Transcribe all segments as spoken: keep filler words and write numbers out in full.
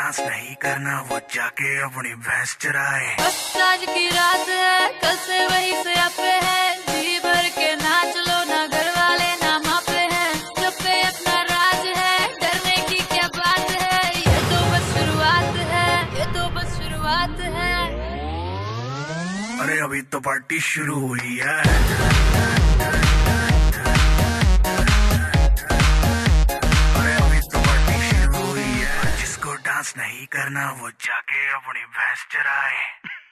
Dance नहीं करना वो जाके अपनी भैंस चराए। बस आज की रात है, कल से वही से आपे है, जी भर के नाच लो, ना घर वाले ना मापे हैं, जब पे अपना राज है, डरने की क्या बात है, ये तो बस शुरुआत है, ये तो बस शुरुआत है। अरे अभी तो पार्टी शुरू हुई है। डांस नहीं करना वो जाके अपनी भैंस चराए।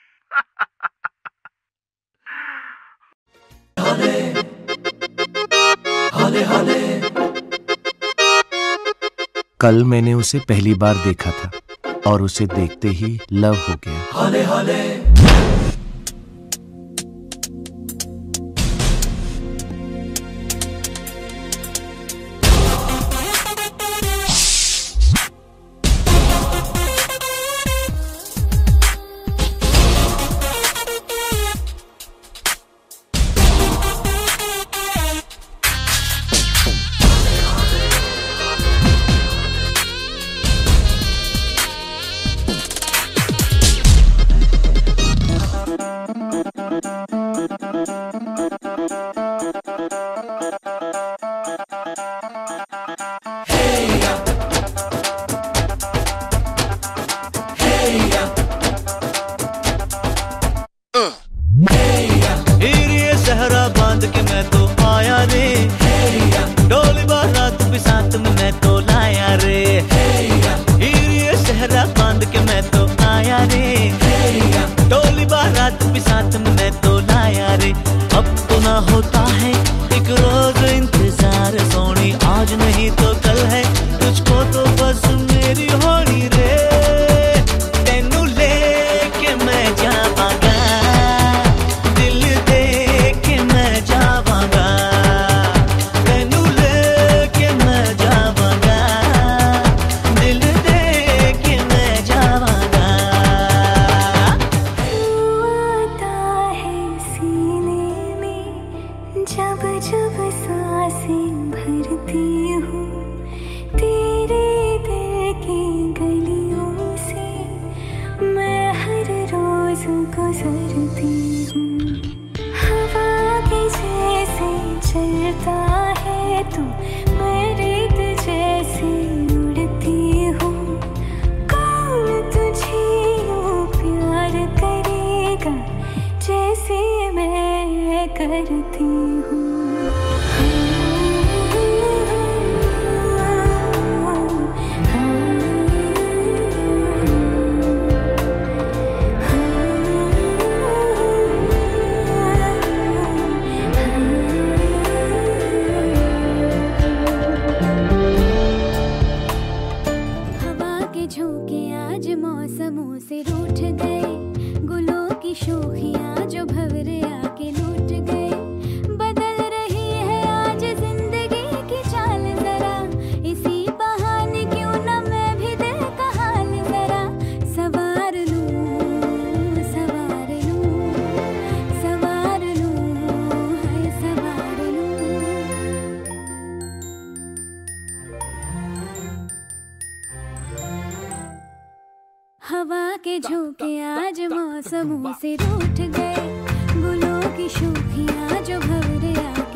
हाले, हाले, हाले। कल मैंने उसे पहली बार देखा था और उसे देखते ही लव हो गया। हाले, हाले। सहरा बांध के मैं तो आया रे, डोली बारात भी साथ में मैं तो लाया रे, ये सहरा बांध के मैं तो आया रे, डोली बारात भी साथ में मैं तो लाया रे। अब तो ना होता है एक रोज इंतजार सोनी, आज नहीं तो कल है, तुझको तो बस मेरी होनी रे, तेनू लेके मैं जावांगा, दिल दे के मैं जावांगा, तेनू लेके मैं जावांगा, दिल दे के मैं जावांगा। आता है सीने में जब जब सांसें भरती हूँ, तेरे दिल की गलियों से मैं हर रोज गुजरती हूँ। हवा के जैसे चलता है तू, मैं रेत जैसे उड़ती हूँ, कौन तुझे यूँ प्यार करेगा जैसे मैं करती हूँ। हवा के झोंके आज मौसमों से रूठ गए, गुलों की शोखियाँ जो भंवरे आके लूट गए, बदल रही है आज जिंदगी की चाल जरा, इसी बहाने क्यों न मैं भी दिल का हाल जरा सवार लूं, सवार लूं, सवार लूं, हाय सवार लूं। हवा के झोंके आज मौसमों से रूठ गए, गुलों की शोखियाँ जो भंवरे